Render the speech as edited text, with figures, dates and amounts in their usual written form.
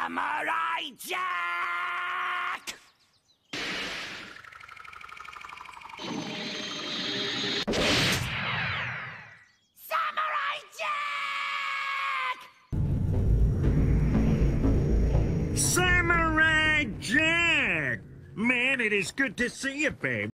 Samurai Jack! Samurai Jack! Samurai Jack! Man, it is good to see you, babe.